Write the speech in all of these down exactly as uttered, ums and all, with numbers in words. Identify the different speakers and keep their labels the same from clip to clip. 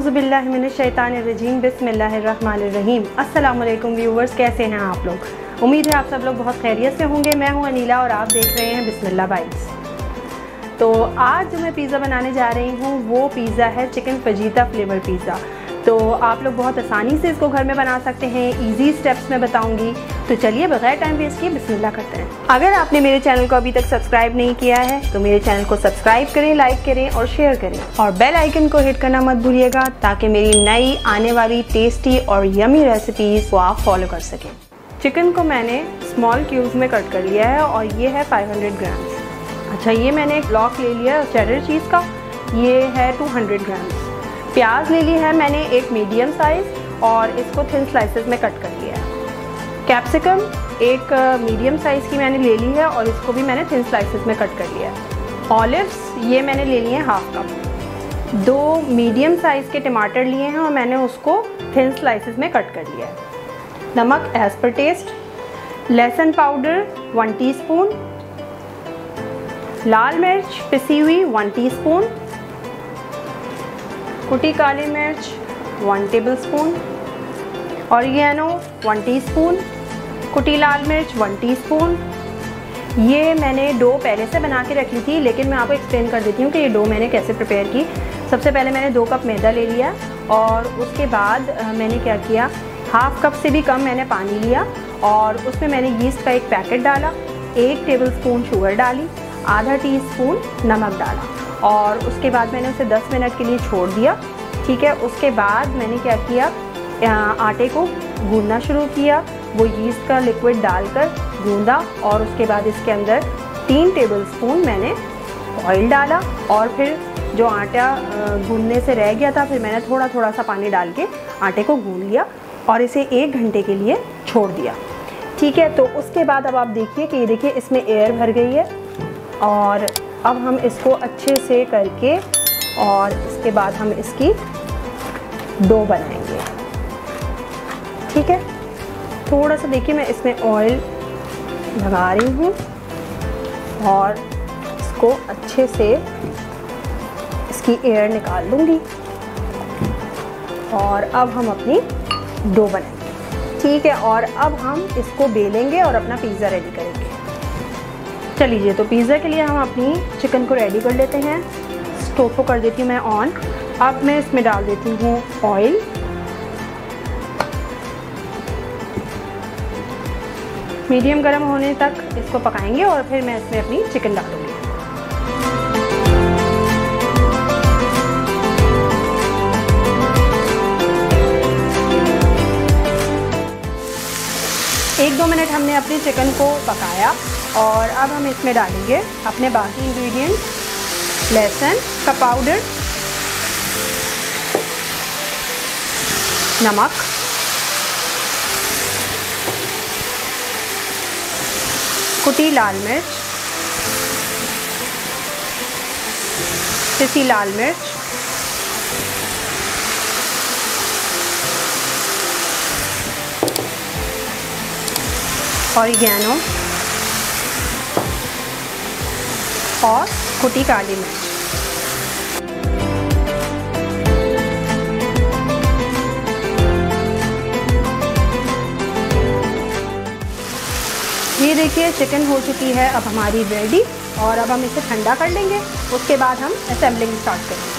Speaker 1: औज़ुबिल्लाहि मिनश्शैतानिर्रजीम बिस्मिल्लाहिर्रहमानिर्रहीम। अस्सलाम वालेकुम व्यूवर्स, कैसे हैं आप लोग? उम्मीद है आप सब लोग बहुत खैरियत से होंगे। मैं हूं अनीला और आप देख रहे हैं बिस्मिल्लाह बाइट्स। तो आज जो मैं पिज़्ज़ा बनाने जा रही हूं वो पिज़्ज़ा है चिकन फजीता फ्लेवर पिज़्ज़ा। तो आप लोग बहुत आसानी से इसको घर में बना सकते हैं, इजी स्टेप्स में बताऊंगी। तो चलिए बगैर टाइम वेस्ट किए बिस्मिल्लाह करते हैं। अगर आपने मेरे चैनल को अभी तक सब्सक्राइब नहीं किया है तो मेरे चैनल को सब्सक्राइब करें, लाइक करें और शेयर करें और बेल आइकन को हिट करना मत भूलिएगा ताकि मेरी नई आने वाली टेस्टी और यमी रेसिपीज़ को आप फॉलो कर सकें। चिकन को मैंने स्मॉल क्यूब्स में कट कर लिया है और ये है पाँच सौ ग्राम्स। अच्छा, ये मैंने एक ब्लॉक ले लिया चेडर चीज़ का, ये है दो सौ ग्राम्स। प्याज ले ली है मैंने एक मीडियम साइज़ और इसको थिन स्लाइसेस में कट कर लिया है। कैप्सिकम एक मीडियम साइज़ की मैंने ले ली है और इसको भी मैंने थिन स्लाइसेस में कट कर लिया है। ऑलिव्स ये मैंने ले लिए हैं हाफ कप। दो मीडियम साइज़ के टमाटर लिए हैं और मैंने उसको थिन स्लाइसेस में कट कर लिया है। नमक एज़ पर टेस्ट। लहसुन पाउडर वन टीस्पून। लाल मिर्च पिसी हुई वन टीस्पून। कुटी काली मिर्च one tablespoon. Oregano one teaspoon. कुटी लाल मिर्च वन टीस्पून। ये मैंने डो पहले से बना के रखी थी, लेकिन मैं आपको एक्सप्लेन कर देती हूँ कि ये डो मैंने कैसे प्रिपेयर की। सबसे पहले मैंने दो कप मैदा ले लिया और उसके बाद मैंने क्या किया, हाफ कप से भी कम मैंने पानी लिया और उसमें मैंने यीस्ट का एक पैकेट डाला, एक टेबलस्पून शुगर डाली, आधा टीस्पून नमक डाला और उसके बाद मैंने उसे दस मिनट के लिए छोड़ दिया। ठीक है, उसके बाद मैंने क्या किया, आटे को गूंदना शुरू किया। वो यीस्ट का लिक्विड डालकर गूंदा और उसके बाद इसके अंदर तीन टेबलस्पून मैंने ऑयल डाला और फिर जो आटा गूंदने से रह गया था फिर मैंने थोड़ा थोड़ा सा पानी डाल के आटे को गूंद लिया और इसे एक घंटे के लिए छोड़ दिया। ठीक है, तो उसके बाद अब आप देखिए कि ये देखिए इसमें एयर भर गई है और अब हम इसको अच्छे से करके और इसके बाद हम इसकी डो बनाएंगे। ठीक है, थोड़ा सा देखिए मैं इसमें ऑयल लगा रही हूँ और इसको अच्छे से इसकी एयर निकाल लूँगी और अब हम अपनी डो बनाएंगे। ठीक है, और अब हम इसको बेलेंगे और अपना पिज़्ज़ा रेडी करेंगे। चलिए, तो पिज़्ज़ा के लिए हम अपनी चिकन को रेडी कर लेते हैं। स्टोव को कर देती हूँ मैं ऑन। अब मैं इसमें डाल देती हूँ ऑयल। मीडियम गर्म होने तक इसको पकाएंगे और फिर मैं इसमें अपनी चिकन डालूँगी। एक दो मिनट हमने अपनी चिकन को पकाया और अब हम इसमें डालेंगे अपने बाकी इंग्रेडिएंट्स। लहसुन का पाउडर, नमक, कुटी लाल मिर्च, पिसी लाल मिर्च, ऑरिगेनो और कुटी काली मिर्च। ये देखिए चिकन हो चुकी है अब हमारी रेडी और अब हम इसे ठंडा कर लेंगे। उसके बाद हम असेंबलिंग स्टार्ट करेंगे।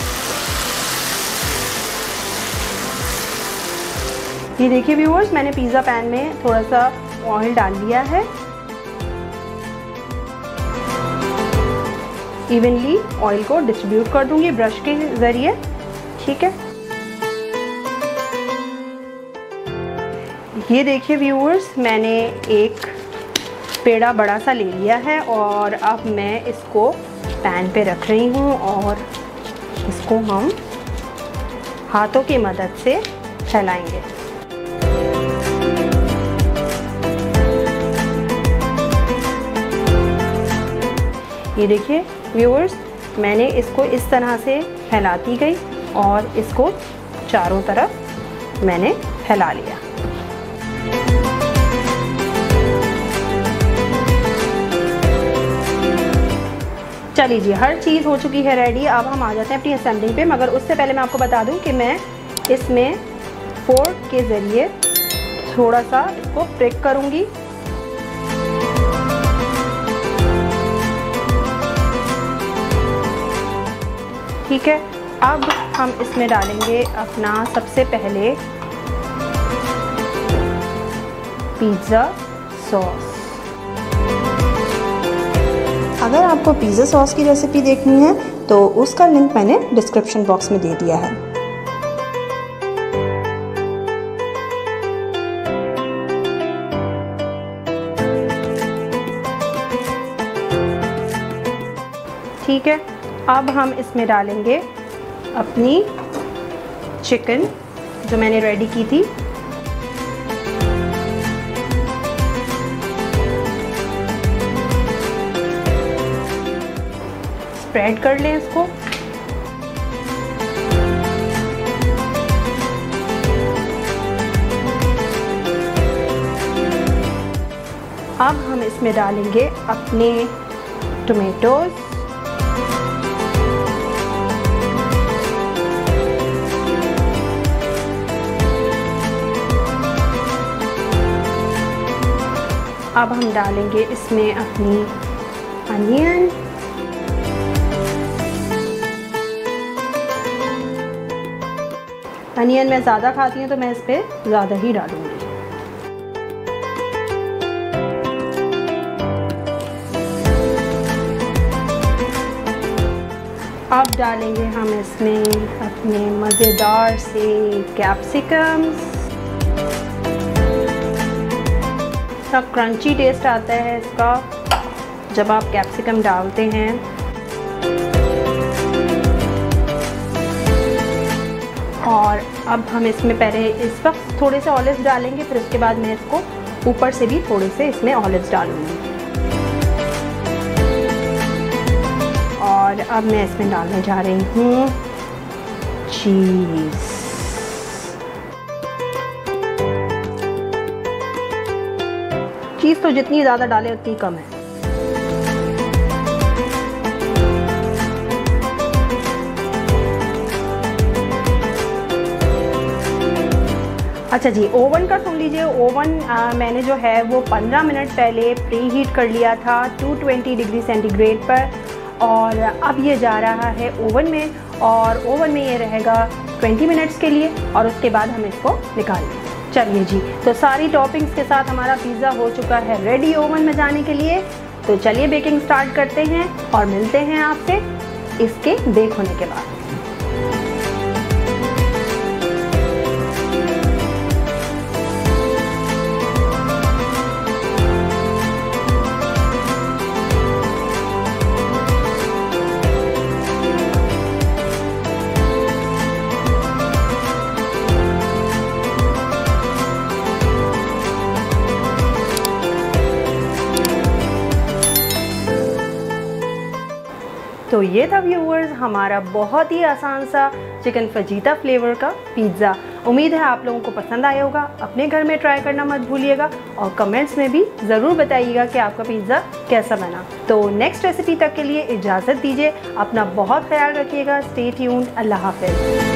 Speaker 1: ये देखिए व्यूअर्स, मैंने पिज़्ज़ा पैन में थोड़ा सा ऑयल डाल दिया है। इवनली ऑयल को डिस्ट्रीब्यूट कर दूंगी ब्रश के ज़रिए। ठीक है, ये देखिए व्यूअर्स, मैंने एक पेड़ा बड़ा सा ले लिया है और अब मैं इसको पैन पे रख रही हूँ और इसको हम हाथों की मदद से फैलाएंगे। ये देखिए व्यूअर्स, मैंने इसको इस तरह से फैलाती गई और इसको चारों तरफ मैंने फैला लिया। चलिए जी, हर चीज़ हो चुकी है रेडी। अब हम आ जाते हैं अपनी असेंबलिंग पे, मगर उससे पहले मैं आपको बता दूं कि मैं इसमें फोर्क के ज़रिए थोड़ा सा इसको प्रिक करूँगी। ठीक है, अब हम इसमें डालेंगे अपना सबसे पहले पिज़्ज़ा सॉस।
Speaker 2: अगर आपको पिज़्ज़ा सॉस की रेसिपी देखनी है तो उसका लिंक मैंने डिस्क्रिप्शन बॉक्स में दे दिया है।
Speaker 1: ठीक है, अब हम इसमें डालेंगे अपनी चिकन जो मैंने रेडी की थी। स्प्रेड कर लें इसको। अब हम इसमें डालेंगे अपने टोमेटोज। अब हम डालेंगे इसमें अपनी अनियन। अनियन मैं ज़्यादा खाती हूँ तो मैं इस पर ज़्यादा ही डालूँगी। अब डालेंगे हम इसमें अपने मज़ेदार से कैप्सिकम्स। इसका क्रंची टेस्ट आता है इसका जब आप कैप्सिकम डालते हैं। और अब हम इसमें पहले इस वक्त थोड़े से ऑलिव्स डालेंगे, फिर उसके बाद मैं इसको ऊपर से भी थोड़े से इसमें ऑलिव्स डालूंगी। और अब मैं इसमें डालने जा रही हूँ चीज़। चीज़ तो जितनी ज़्यादा डालें उतनी कम है। अच्छा जी, ओवन का सुन लीजिए। ओवन आ, मैंने जो है वो पंद्रह मिनट पहले प्री हीट कर लिया था दो सौ बीस डिग्री सेंटीग्रेड पर, और अब ये जा रहा है ओवन में, और ओवन में ये रहेगा बीस मिनट्स के लिए, और उसके बाद हम इसको निकाल लेंगे। चलिए जी, तो सारी टॉपिंग्स के साथ हमारा पिज़्ज़ा हो चुका है रेडी ओवन में जाने के लिए। तो चलिए बेकिंग स्टार्ट करते हैं और मिलते हैं आपसे इसके बेक होने के बाद। तो ये था व्यूअर्स हमारा बहुत ही आसान सा चिकन फजीता फ्लेवर का पिज़्ज़ा। उम्मीद है आप लोगों को पसंद आया होगा। अपने घर में ट्राई करना मत भूलिएगा और कमेंट्स में भी ज़रूर बताइएगा कि आपका पिज़्ज़ा कैसा बना। तो नेक्स्ट रेसिपी तक के लिए इजाज़त दीजिए। अपना बहुत ख्याल रखिएगा। Stay tuned. अल्लाह हाफ़िज़।